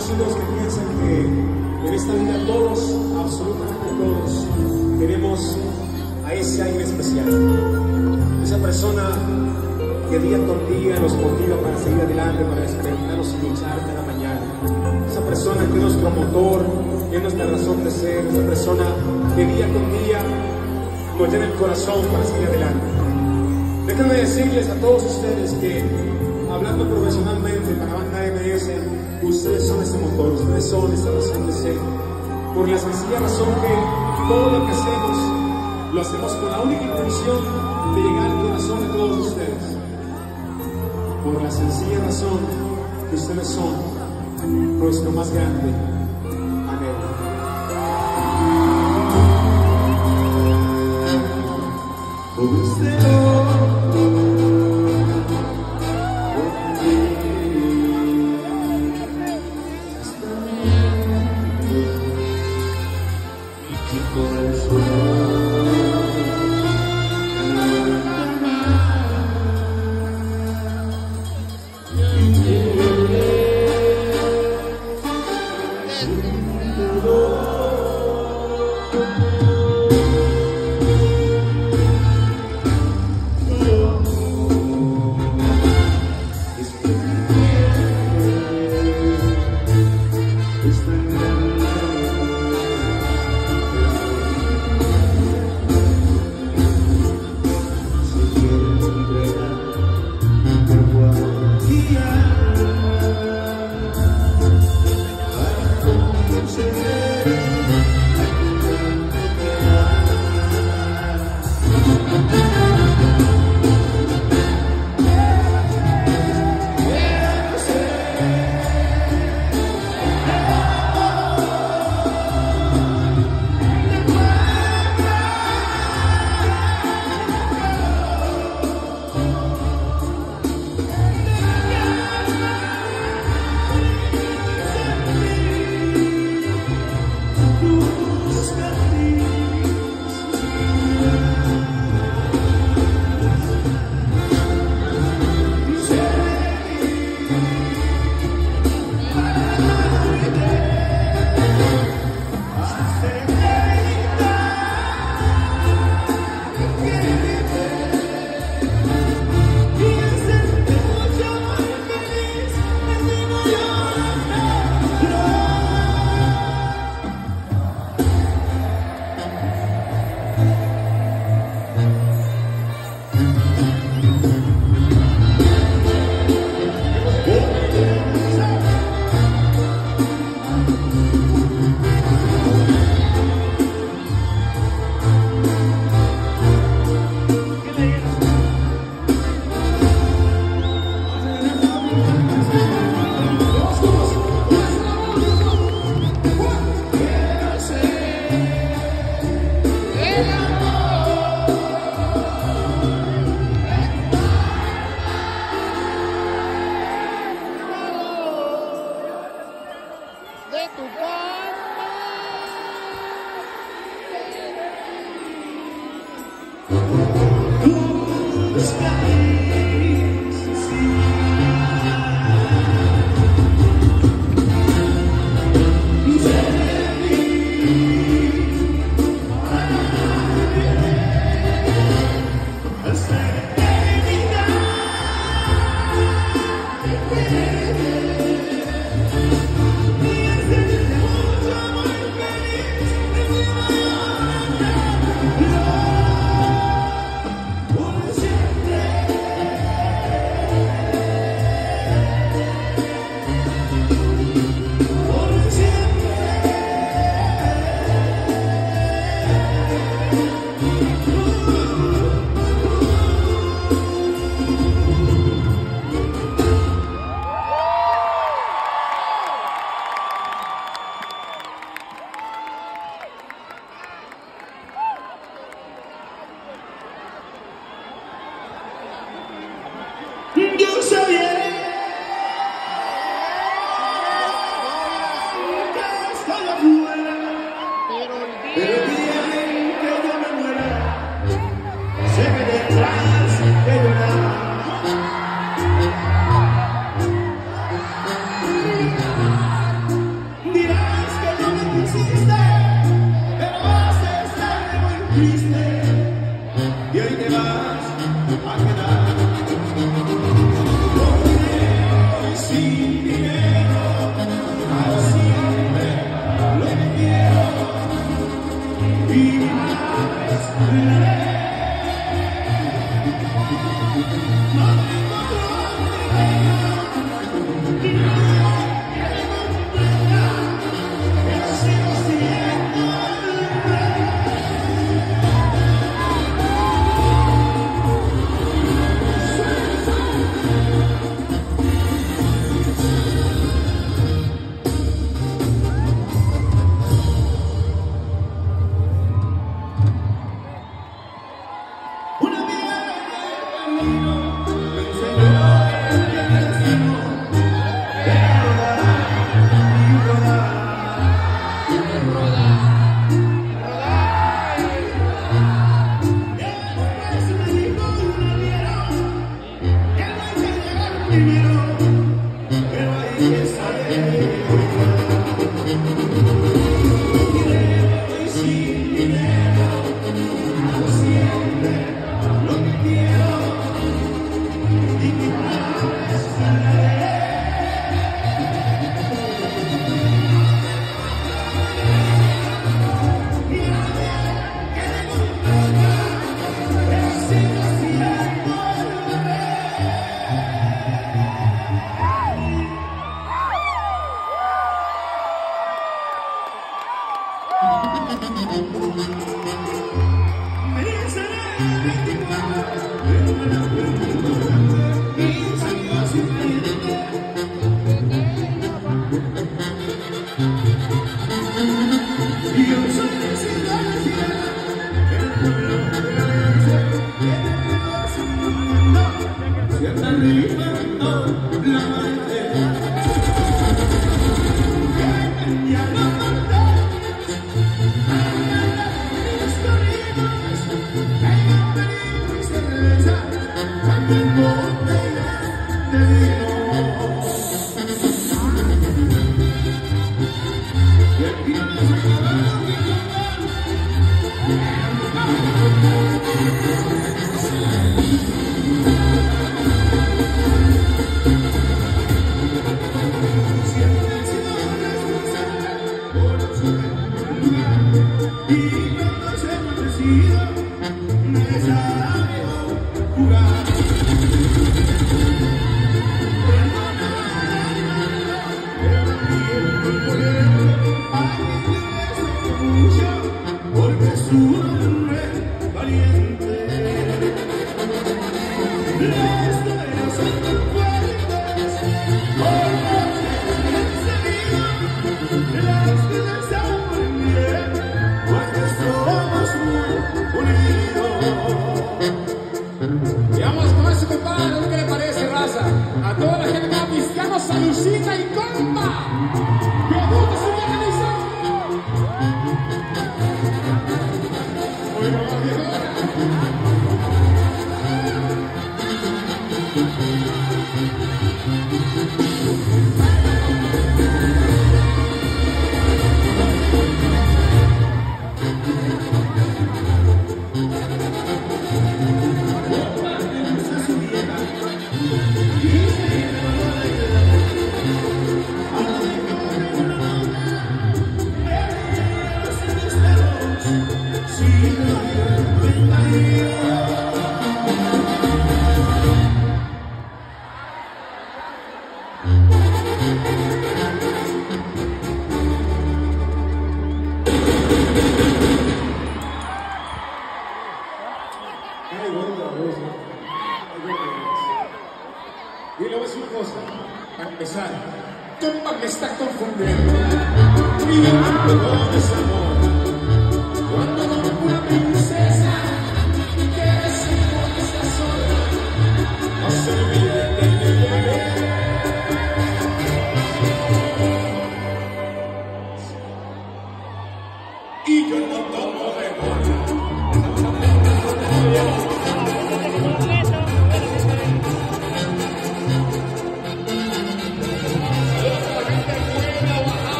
hijos que piensan que en esta vida todos, absolutamente todos, tenemos a ese aire especial. Esa persona que día con día nos motiva para seguir adelante, para despertarnos y luchar cada mañana. Esa persona que es nuestro motor, que es nuestra razón de ser. Esa persona que día con día nos llena el corazón para seguir adelante. Déjenme decirles a todos ustedes que, hablando profesionalmente para Banda MS, ustedes son ese motor, ustedes son esa razón de ser. Por la sencilla razón que todo lo que hacemos, lo hacemos con la única intención de llegar al corazón de todos ustedes. Por la sencilla razón que ustedes son nuestro más grande anhelo.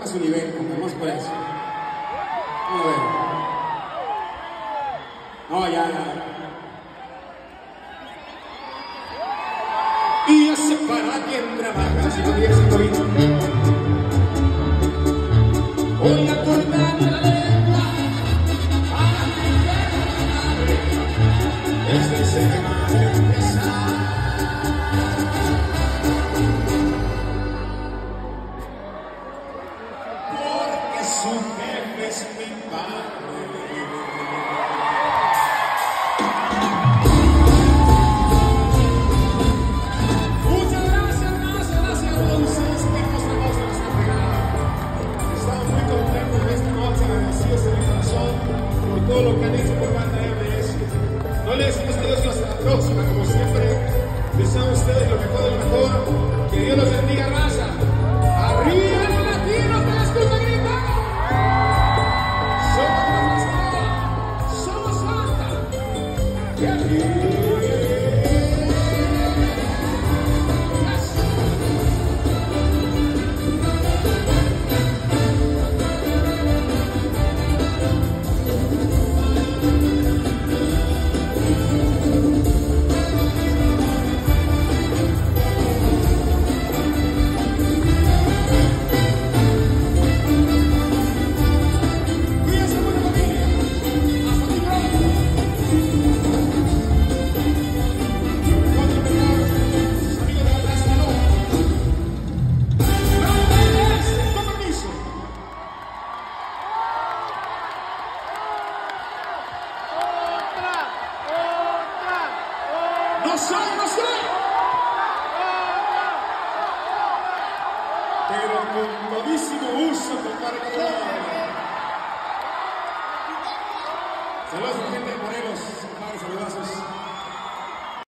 a su nivel, vamos pues. Vamos a ver. No, ya. Y yo sé para quién trabaja, si no tienes un poquito. Voy a cortar la lengua para que desde ese que va a empezar. Porque su jefe es mi padre. Muchas gracias, gracias a todos ustedes que nos vamos a nuestra pegada. Estamos muy contentos de esta noche, agradecidos de mi corazón por todo lo que han hecho por banda MS. No le decimos adiós y hasta la próxima, como siempre, deseamos a ustedes lo mejor de lo mejor. Que Dios los bendiga, raza. ¡Arriba los latinos que les gusta gritar! Somos Santa. Y aquí. No sé, pero con todísimo uso, compadre. Saludos, gente.